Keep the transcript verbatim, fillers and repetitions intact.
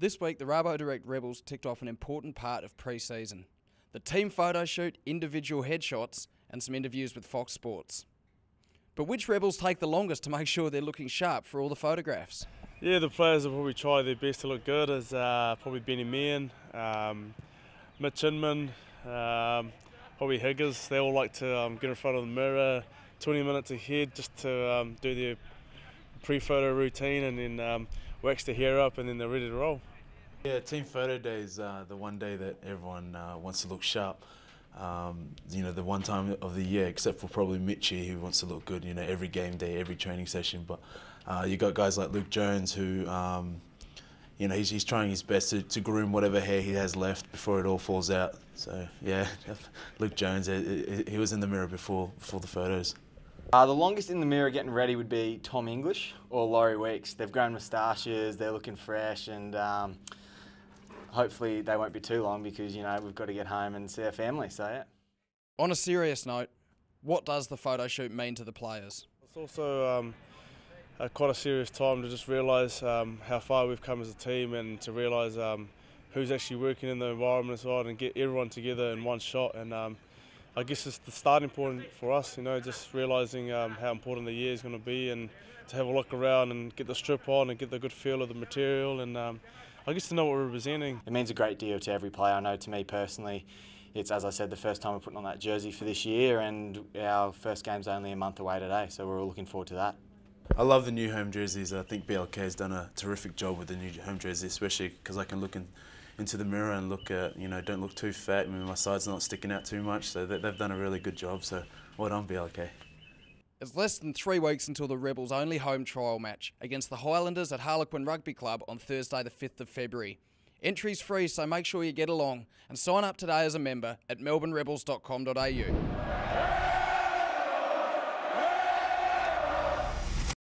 This week, the RaboDirect Rebels ticked off an important part of pre-season. The team photo shoot, individual headshots, and some interviews with Fox Sports. But which Rebels take the longest to make sure they're looking sharp for all the photographs? Yeah, the players will probably try their best to look good, as uh, probably Benny Meehan, um, Mitch Inman, um, probably Higgers. They all like to um, get in front of the mirror twenty minutes ahead just to um, do their pre-photo routine, and then um, wax their hair up, and then they're ready to roll. Yeah, team photo day is uh, the one day that everyone uh, wants to look sharp. Um, you know, the one time of the year, except for probably Mitchie, who wants to look good, you know, every game day, every training session. But uh, you got guys like Luke Jones who, um, you know, he's, he's trying his best to, to groom whatever hair he has left before it all falls out. So, yeah, Luke Jones, he, he was in the mirror before, before the photos. Uh, the longest in the mirror getting ready would be Tom English or Laurie Weeks. They've grown moustaches, they're looking fresh, and um, hopefully they won't be too long because, you know, we've got to get home and see our family, so yeah. On a serious note, what does the photo shoot mean to the players? It's also um, a, quite a serious time to just realise um, how far we've come as a team, and to realise um, who's actually working in the environment as well, and get everyone together in one shot. And um, I guess it's the starting point for us, you know, just realising um, how important the year is going to be, and to have a look around and get the strip on and get the good feel of the material, and um, I guess to know what we're representing. It means a great deal to every player. I know to me personally, it's, as I said, the first time we're putting on that jersey for this year, and our first game's only a month away today, so we're all looking forward to that. I love the new home jerseys. I think B L K has done a terrific job with the new home jersey, especially because I can look in, into the mirror and look at, you know, don't look too fat. I mean, my side's not sticking out too much, so they've done a really good job. So well done, B L K. It's less than three weeks until the Rebels' only home trial match against the Highlanders at Harlequin Rugby Club on Thursday the fifth of February. Entry's free, so make sure you get along and sign up today as a member at melbourne rebels dot com dot A U.